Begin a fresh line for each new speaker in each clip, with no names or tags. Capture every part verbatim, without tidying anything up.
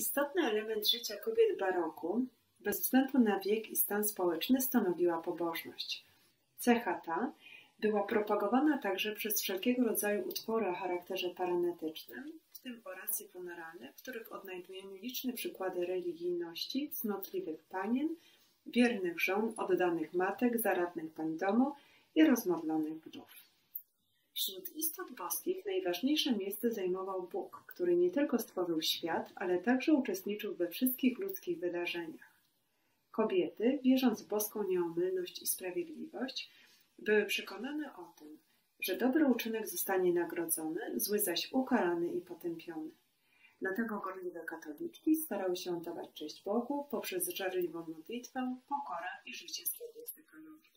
Istotny element życia kobiet baroku, bez względu na wiek i stan społeczny, stanowiła pobożność. Cecha ta była propagowana także przez wszelkiego rodzaju utwory o charakterze paranetycznym, w tym oracje funeralne, w których odnajdujemy liczne przykłady religijności, cnotliwych panien, wiernych żon, oddanych matek, zaradnych pań domu i rozmodlonych wdów. Wśród istot boskich najważniejsze miejsce zajmował Bóg, który nie tylko stworzył świat, ale także uczestniczył we wszystkich ludzkich wydarzeniach. Kobiety, wierząc w boską nieomylność i sprawiedliwość, były przekonane o tym, że dobry uczynek zostanie nagrodzony, zły zaś ukarany i potępiony. Dlatego gorliwe katoliczki starały się oddawać cześć Bogu poprzez żarliwą modlitwę, pokorę i życie zgodne z dekalogią.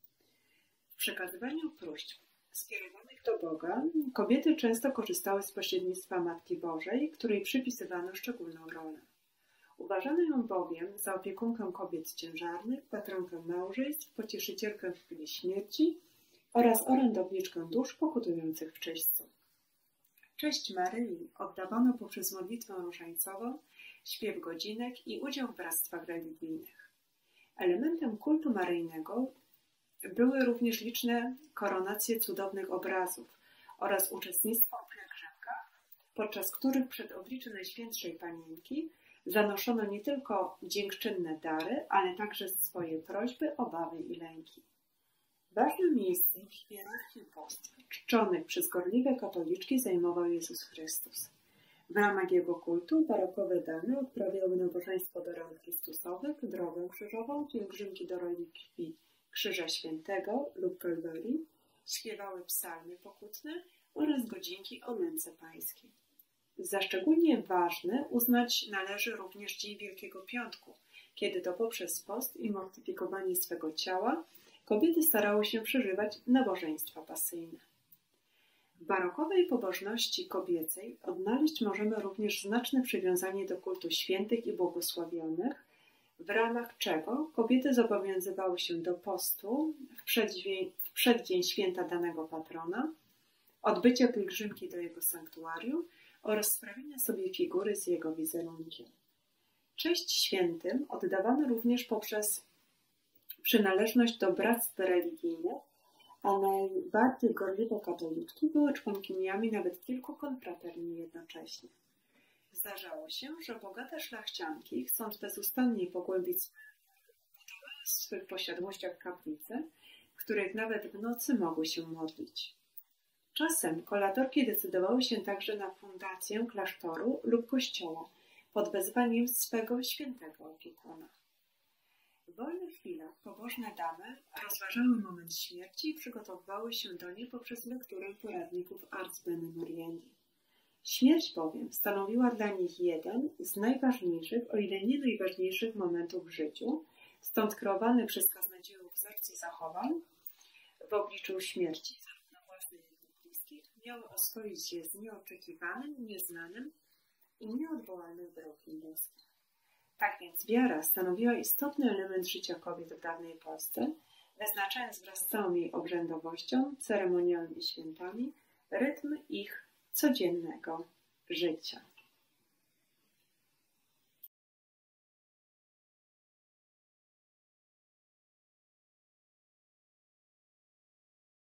W przekazywaniu próśb skierowanych do Boga kobiety często korzystały z pośrednictwa Matki Bożej, której przypisywano szczególną rolę. Uważano ją bowiem za opiekunkę kobiet ciężarnych, patronkę małżeństw, pocieszycielkę w chwili śmierci oraz orędowniczkę dusz pokutujących w czyśćcu. Cześć Maryi oddawano poprzez modlitwę różańcową, śpiew godzinek i udział w bractwach religijnych. Elementem kultu maryjnego były również liczne koronacje cudownych obrazów oraz uczestnictwo w pielgrzymkach, podczas których przed oblicze Najświętszej Panienki zanoszono nie tylko dziękczynne dary, ale także swoje prośby, obawy i lęki. Ważne miejsce w hierarchii bóstw czczonych przez gorliwe katoliczki zajmował Jezus Chrystus. W ramach jego kultu barokowe damy odprawiały nabożeństwo do rąk Chrystusowych, drogę krzyżową, pielgrzymki do relikwii Krzyża Świętego lub Kalwarii, śpiewały psalmy pokutne oraz godzinki o męce pańskiej. Za szczególnie ważny uznać należy również Dzień Wielkiego Piątku, kiedy to poprzez post i mortyfikowanie swego ciała kobiety starały się przeżywać nabożeństwa pasyjne. W barokowej pobożności kobiecej odnaleźć możemy również znaczne przywiązanie do kultu świętych i błogosławionych, w ramach czego kobiety zobowiązywały się do postu w przeddzień, w przeddzień święta danego patrona, odbycia pielgrzymki do jego sanktuarium oraz sprawienia sobie figury z jego wizerunkiem. Cześć świętym oddawano również poprzez przynależność do bractw religijnych, a najbardziej gorliwe katoliczki były członkiniami nawet kilku konfraterni jednocześnie. Zdarzało się, że bogate szlachcianki, chcąc bezustannie pogłębić w swych posiadłościach kaplice, w których nawet w nocy mogły się modlić. Czasem kolatorki decydowały się także na fundację klasztoru lub kościoła pod wezwaniem swego świętego opiekuna. W wolnych chwilach pobożne damy rozważały moment śmierci i przygotowywały się do niej poprzez lekturę poradników Ars Bene Moriendi. Śmierć bowiem stanowiła dla nich jeden z najważniejszych, o ile nie najważniejszych momentów w życiu, stąd kreowany przez kaznodziejów wzorce zachowań w obliczu śmierci zarówno własnych, jak i bliskich miały oswoić się z nieoczekiwanym, nieznanym i nieodwołalnym wyrokiem boskim. Tak więc wiara stanowiła istotny element życia kobiet w dawnej Polsce, wyznaczając wraz z całą jej obrzędowością, ceremoniami i świętami rytm ich codziennego życia.